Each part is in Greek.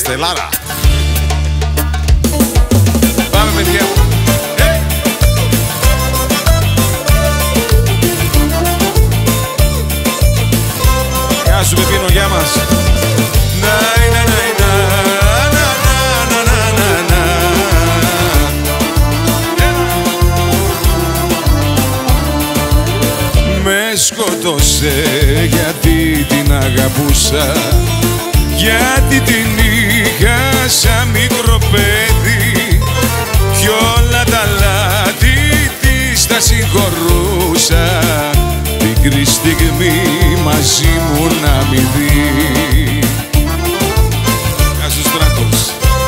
Στελάρα. Πάμε παιδιά μου. Γεια σου Πεπίνο, γεια μας. Με σκότωσε γιατί την αγαπούσα, γιατί την είχα σαν μικρό παιδί κι όλα τα λάθη της τα συγχωρούσα, μικρή στιγμή μαζί μου να μη δει. Γεια σου Στράτος.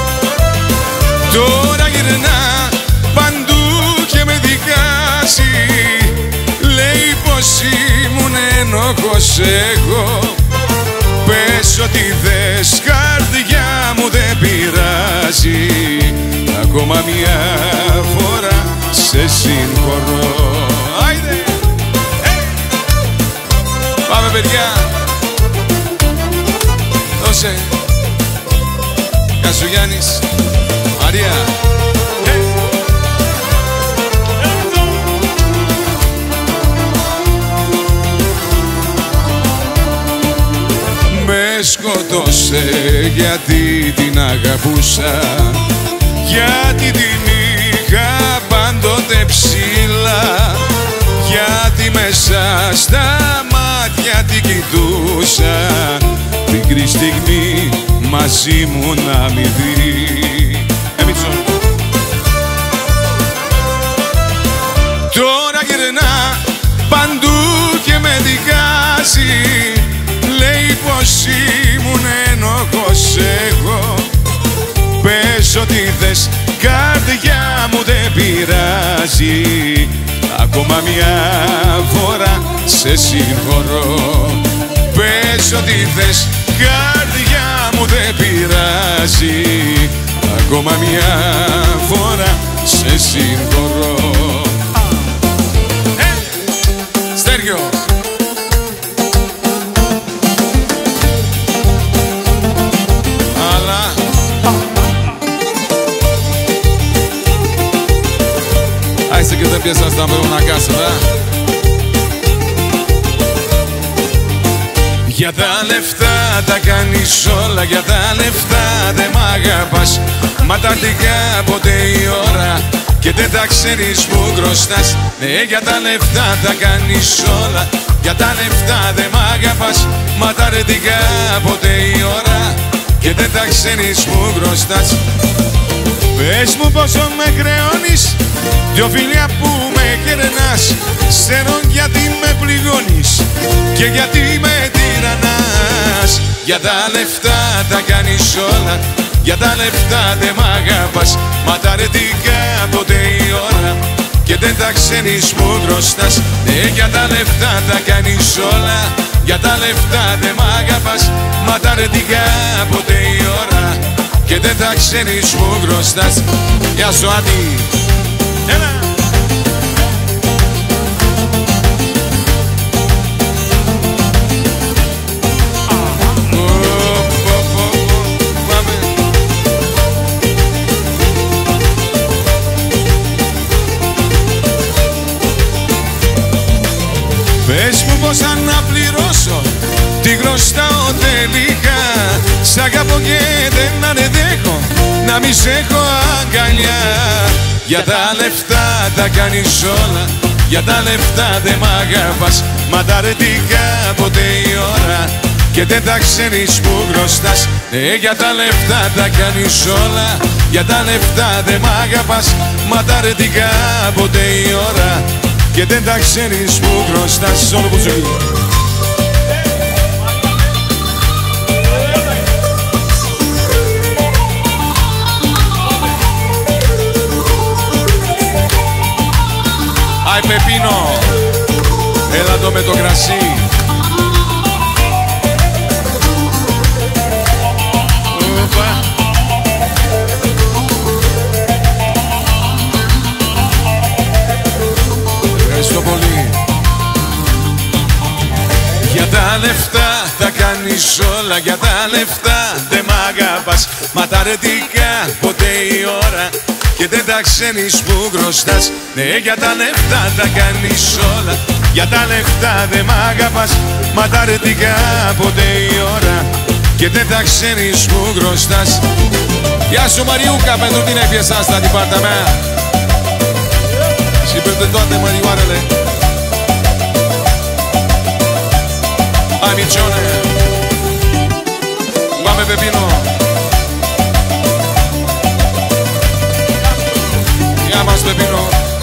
Τώρα γυρνά παντού και με δικάζει, λέει πως ήμουν ένοχος εγώ. Πες ότι θες, καρδιά μου δεν πειράζει, ακόμα μια φορά σε συγχωρώ. Άιντε! Πάμε παιδιά! Δώσε! Γεια σου Γιάννης! Μαρία! Με σκότωσε γιατί την αγαπούσα, γιατί την είχα πάντοτε ψηλά, γιατί μέσα στα μάτια την κοιτούσα, μικρή στιγμή μαζί μου να μη δει. Τώρα γυρνά παντού και με δικάζει, λέει πως ήμουν ένοχος εγώ. Πες ότι θες, καρδιά μου δεν πειράζει, ακόμα μια φορά σε συγχωρώ. Πες ότι θες, καρδιά μου δεν πειράζει, ακόμα μια φορά σε συγχωρώ. Στέργιο! Ai să cântăm piesa asta împreună acasă, da? Για τα λεφτά τα κάνεις όλα, για τα λεφτά δεν μ' αγαπάς. Μα τα αρτικά ποτέ η ώρα και δεν τα ξέρεις που χρωστάς. Ναι, για τα λεφτά τα κάνεις όλα, για τα λεφτά δεν μ' αγαπάς. Μα τα αρτικά ποτέ η ώρα και δεν τα ξέρεις που χρωστάς. Πες μου πόσο με χρεώνεις, δυο φιλιά που με κερνάς. Ξέρω γιατί με πληγώνεις και γιατί με τυραννάς. Για τα λεφτά τα κάνεις όλα, για τα λεφτά δεν μ' αγαπάς. Μα τα αρετικά ποτέ η ώρα και δεν τα ξέρεις που χρωστάς. Ναι, για τα λεφτά τα κάνεις όλα, για τα λεφτά δεν μ' αγαπάς. Μα τα αρετικά ποτέ η ώρα και δεν τα ξέρεις που χρωστάς. Γεια σου Άντι! Έλα! Πες μου πως να πληρώσω, τι χρωστάω τελικά. Σ' αγαπώ και δεν αντέχω να μη σ' έχω αγκαλιά. Για τα λεφτά τα κάνεις όλα, για τα λεφτά δεν μ' αγαπάς. Μα τα αρετικά ποτέ η ώρα και δεν τα ξέρεις που χρωστάς. Ναι, για τα λεφτά τα κάνεις όλα, για τα λεφτά δεν μ' αγαπάς. Μα τα αρετικά ποτέ η ώρα και δεν τα ξέρεις που χρωστάς. Όλο που ζωή. Άι Πεπίνο, έλα εδώ με το κρασί. Ευχαριστώ πολύ. Για τα λεφτά θα κάνεις όλα, όλα για τα λεφτά δεν μ' αγαπάς. Μα τα αρετικά ποτέ η ώρα και δεν τα ξέρεις που χρωστάς. Ναι, για τα λεφτά τα κάνεις όλα, για τα λεφτά δεν μ' αγαπάς. Μα τα αρετικά ποτέ η ώρα και δεν τα ξέρεις που χρωστάς. Γεια σου Μαριούκα, pentru tine piesa asta din partea mea și pentru toate mărioarele. Hai micione, Mame Pepino. Ia mas Pepino.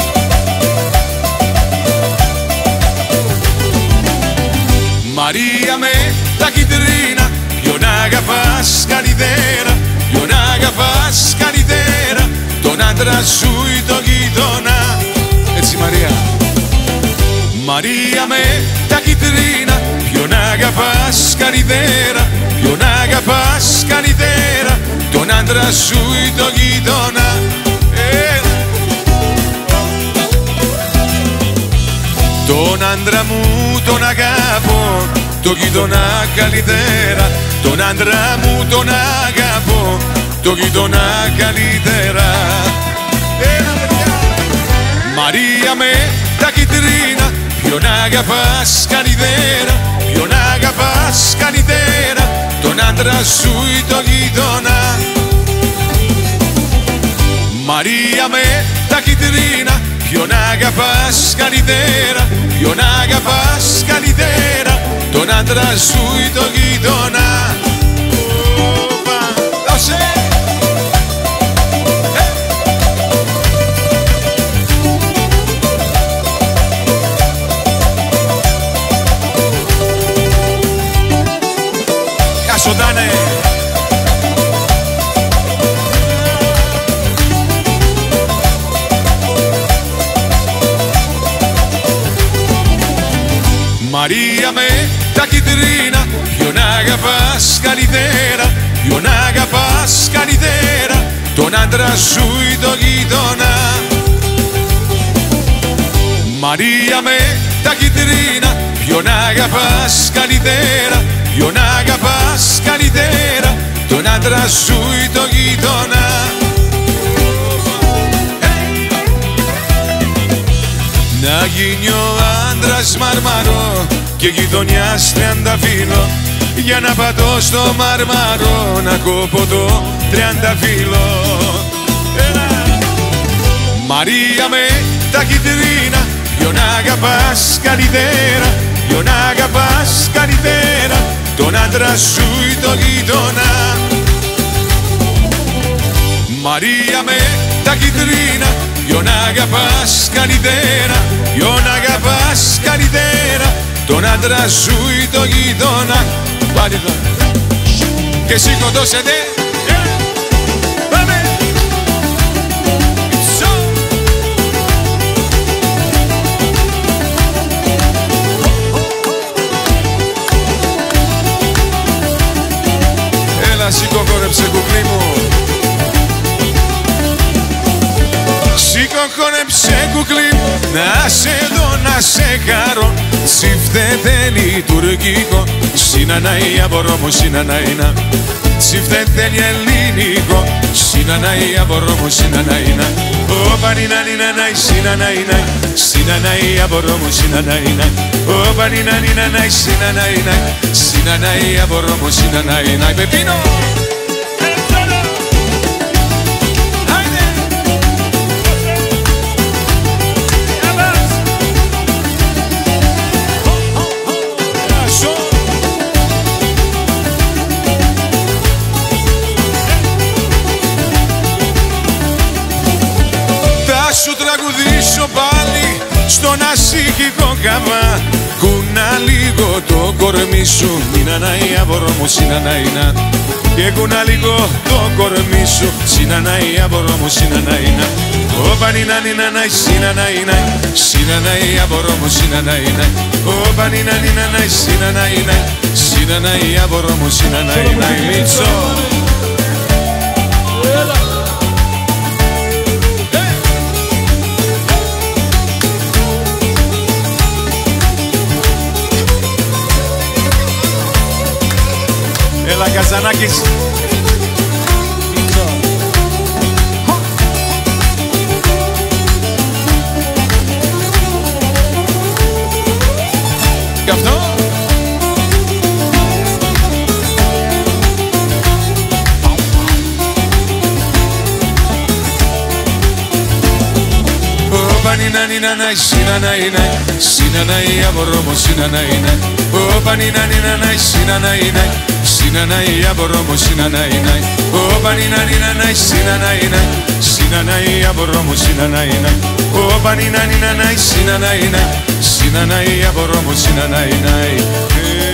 Maria me τα κιτρίνα, ποιον αγαπάς καλύτερα, ποιον αγαπάς καλύτερα, τον άντρα σου ή τον γείτονα. Έτσι Μαρία. Μαρία με τα κιτρίνα, ποιον αγαπάς καλύτερα, ποιον αγαπάς καλύτερα, τον άντρα σου ή τον γείτονα. Τον άντρα μου τον αγαπώ, τον γείτονα καλύτερα. Τον άντρα μου τον αγαπώ, τον γείτονα καλύτερα. Μαρία με τα κιτρίνα, ποιον αγαπάς καλύτερα, ποιον αγαπάς καλύτερα, τον άντρα σου ή τον γείτονα. Μαρία με τα κιτρίνα, ποιον αγαπάς καλύτερα, ποιον αγαπάς καλύτερα, τον άντρα σου ή τον γείτονα. Δώσε! Γεια σου Ντάνε! Μαρία με τα κιτρίνα, ποιον αγαπάς καλύτερα, ποιον αγαπάς καλύτερα, τον άντρα σου ή τον γείτονα. Μαρία με τα κιτρίνα, ποιον αγαπάς καλύτερα, ποιον αγαπάς καλύτερα, τον άντρα σου ή τον γείτονα. Να γίνει ο άντρας μαρμαρό και γειτονιάς τριανταφύλλο, για να πατώ στο μαρμαρό να κόπω το τριανταφύλλο. Μαρία με τα κιτρίνα, ποιον αγαπάς καλύτερα, ποιον αγαπάς καλύτερα, τον άντρα σου ή τον γείτονα. Μαρία με τα κιτρίνα, ποιον αγαπάς καλύτερα, ποιον αγαπάς καλύτερα, τον άντρα σου ή τον γείτονα. Πάλι το και σηκωτώσετε. Πάμε! Έλα σηκώ χόρεψε κουκλί μου. Σήκω χόρεψε κουκλί μου, να σε δω να σε χαρώ. Τσιφτετέλει τουρκικό, συνανάει απορώ μου συναναίνα. Τσιφτετέλει ελληνικό, συνανάει απορώ μου συναναίνα. Ο πανινανινανάει συναναίνα, συνανάει απορώ μου συναναίνα. Ο πανινανινανάει συναναίνα, συνανάει απορώ μου συναναίνα. Πεπίνο! Σου τραγουδήσω πάλι στον ασύχικο καμά. Κούνα λίγο το κορμί σου, συνανάει απορώ μου συναναίνα. Και κούνα λίγο το κορμί σου, συνανάει απορώ μου συναναίνα. Ο πανινανινανάει συναναίνα, συνανάει απορώ μου συναναίνα. Ο πανινανινανάει συναναίνα, συνανάει απορώ μου συναναίνα. Μίτσο! Καζανάκης. Γι' αυτό Πανίνα νίνα νάι, σίνα νάι νάι, σίνα νάι απορώ μου, σίνα νάι νάι. Ω πανίνα νίνα νάι, σίνα νάι νάι, σίνα νάι απορώ μου, σίνα νάι νάι. Ω πανίνα νίνα νάι, σίνα νάι νάι, σίνα νάι απορώ μου, σίνα νάι νάι. Ω πανίνα νίνα νάι, σίνα νάι νάι, σίνα νάι απορώ μου, σίνα νάι νάι.